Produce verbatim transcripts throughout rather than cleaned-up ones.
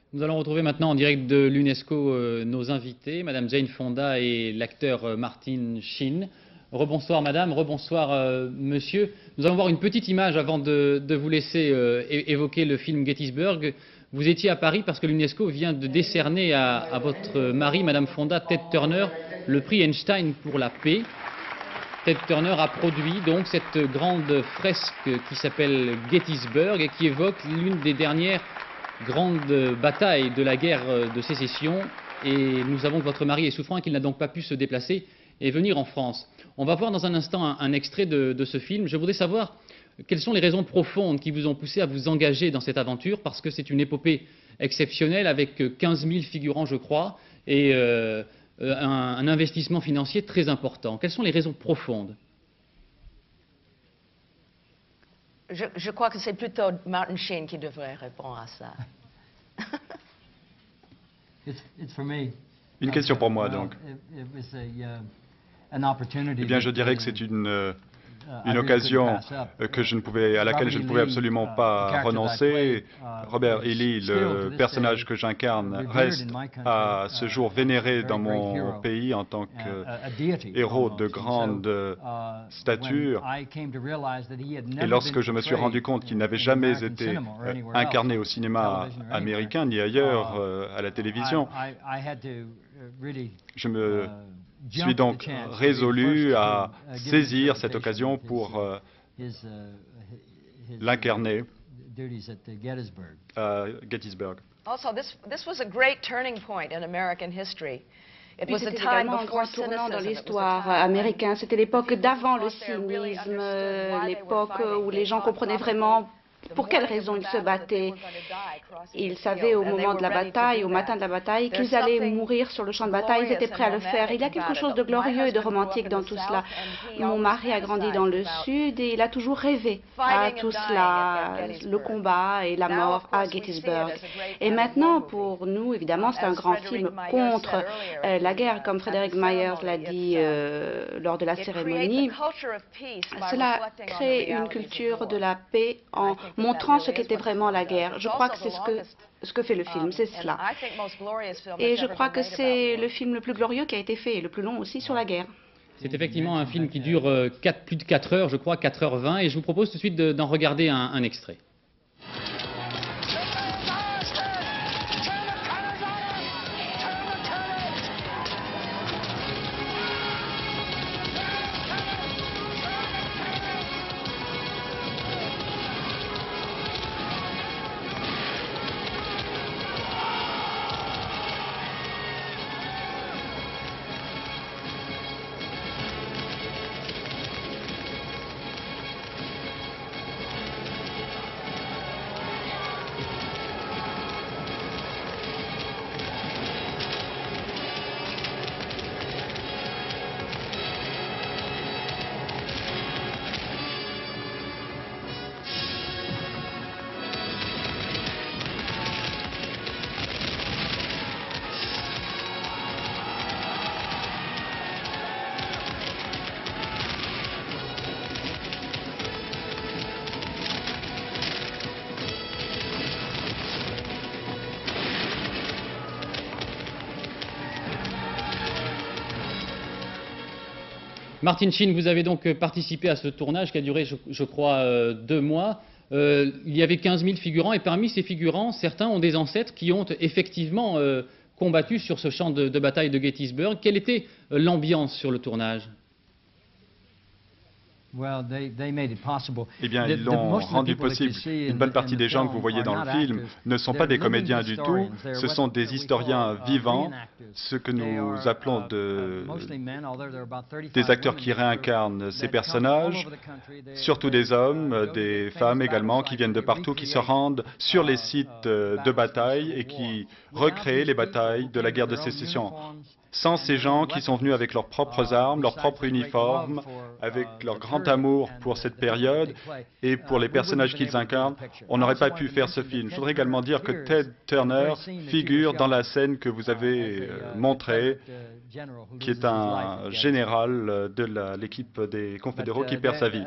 Nous allons retrouver maintenant en direct de l'UNESCO euh, nos invités, Madame Jane Fonda et l'acteur euh, Martin Sheen. Rebonsoir Madame, rebonsoir euh, Monsieur. Nous allons voir une petite image avant de, de vous laisser euh, é évoquer le film Gettysburg. Vous étiez à Paris parce que l'UNESCO vient de décerner à, à votre mari, Madame Fonda, Ted Turner, le prix Einstein pour la paix. Ted Turner a produit donc cette grande fresque qui s'appelle Gettysburg et qui évoque l'une des dernières grande bataille de la guerre de sécession, et nous savons que votre mari est souffrant et qu'il n'a donc pas pu se déplacer et venir en France. On va voir dans un instant un, un extrait de, de ce film. Je voudrais savoir quelles sont les raisons profondes qui vous ont poussé à vous engager dans cette aventure, parce que c'est une épopée exceptionnelle avec quinze mille figurants, je crois, et euh, un, un investissement financier très important. Quelles sont les raisons profondes? Je, je crois que c'est plutôt Martin Sheen qui devrait répondre à ça. It's, it's for me. Une question pour moi, donc. It, it was a, uh, an opportunity Eh bien, je dirais que c'est une, euh, une occasion que je ne pouvais, à laquelle je ne pouvais absolument pas renoncer. Robert E. Lee, le personnage que j'incarne, reste à ce jour vénéré dans mon pays en tant que héros de grande stature. Et lorsque je me suis rendu compte qu'il n'avait jamais été incarné au cinéma américain ni ailleurs à la télévision, je me suis donc résolu à saisir cette occasion pour euh, l'incarner à Gettysburg. Also, this, this was a great turning point in American history. It was a C'était time également un before grand tournant dans cynicism. It was a l'histoire time when américaine. C'était l'époque d'avant le people out there really cynisme, understood why they were l'époque fighting. où They les gens thought comprenaient probably vraiment the pour quelles morning of raisons the ils se battle that they battaient. were gonna die crossing Ils the savaient field, au and they moment were de la ready to bataille, do au matin de la that. bataille, There's qu'ils allaient something mourir sur le champ de bataille. Ils étaient prêts à le faire. Il y a quelque chose de glorieux et de romantique dans tout cela. Mon mari a grandi dans le Sud et il a toujours rêvé à tout cela, le combat et la mort à Gettysburg. Et maintenant, pour nous, évidemment, c'est un grand film contre euh, la guerre, comme Frédéric Myers l'a dit euh, lors de la cérémonie. Cela crée une culture de la paix en montrant ce qu'était vraiment la guerre. Je crois que c'est ce que, ce que fait le film, c'est cela. Et je crois que c'est le film le plus glorieux qui a été fait, et le plus long aussi sur la guerre. C'est effectivement un film qui dure euh, quatre, plus de quatre heures, je crois, quatre heures vingt, et je vous propose tout de suite d'en regarder un, un extrait. Martin Sheen, vous avez donc participé à ce tournage qui a duré, je, je crois, euh, deux mois. Euh, il y avait quinze mille figurants et parmi ces figurants, certains ont des ancêtres qui ont effectivement euh, combattu sur ce champ de, de bataille de Gettysburg. Quelle était euh, l'ambiance sur le tournage ? Eh bien, ils l'ont rendu possible. Une bonne partie des gens que vous voyez dans le film ne sont pas des comédiens du tout, ce sont des historiens vivants, ce que nous appelons de, des acteurs qui réincarnent ces personnages, surtout des hommes, des femmes également, qui viennent de partout, qui se rendent sur les sites de bataille et qui recréent les batailles de la guerre de sécession. Sans ces gens qui sont venus avec leurs propres armes, leurs propres uniformes, avec leur grand amour pour cette période et pour les personnages qu'ils incarnent, on n'aurait pas pu faire ce film. Je voudrais également dire que Ted Turner figure dans la scène que vous avez euh, montrée, qui est un général de l'équipe des confédéraux qui perd sa vie.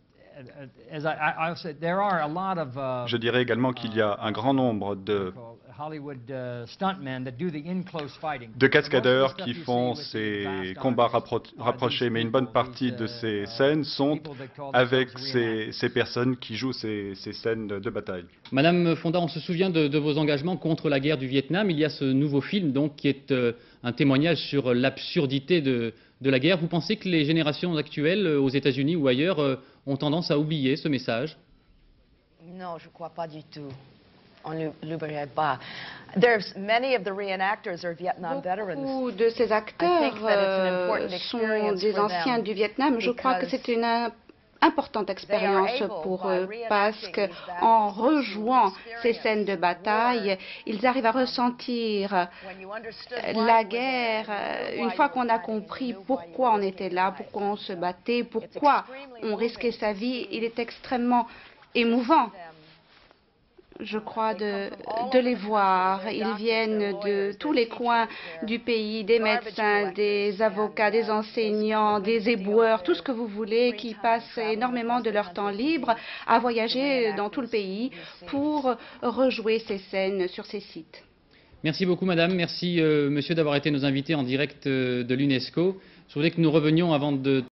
Je dirais également qu'il y a un grand nombre de de cascadeurs qui font ces combats rappro rapprochés, mais une bonne partie de ces scènes sont avec ces, ces personnes qui jouent ces, ces scènes de, de bataille. Madame Fonda, on se souvient de, de vos engagements contre la guerre du Vietnam. Il y a ce nouveau film donc, qui est euh, un témoignage sur l'absurdité de, de la guerre. Vous pensez que les générations actuelles, euh, aux États-Unis ou ailleurs, euh, ont tendance à oublier ce message? Non, je ne crois pas du tout. On ne l'oublierait pas. There's many of the reenactors are Vietnam veterans. Beaucoup de ces acteurs euh, sont des anciens du Vietnam. Je crois que c'est une euh, importante expérience pour eux parce qu'en rejouant ces scènes de bataille, ils arrivent à ressentir la guerre. Une fois qu'on a compris pourquoi on était là, pourquoi on se battait, pourquoi on risquait sa vie, il est extrêmement émouvant, je crois, de, de les voir. Ils viennent de tous les coins du pays, des médecins, des avocats, des enseignants, des éboueurs, tout ce que vous voulez, qui passent énormément de leur temps libre à voyager dans tout le pays pour rejouer ces scènes sur ces sites. Merci beaucoup, madame. Merci, euh, monsieur, d'avoir été nos invités en direct euh, de l'UNESCO. Je voulais que nous revenions, avant de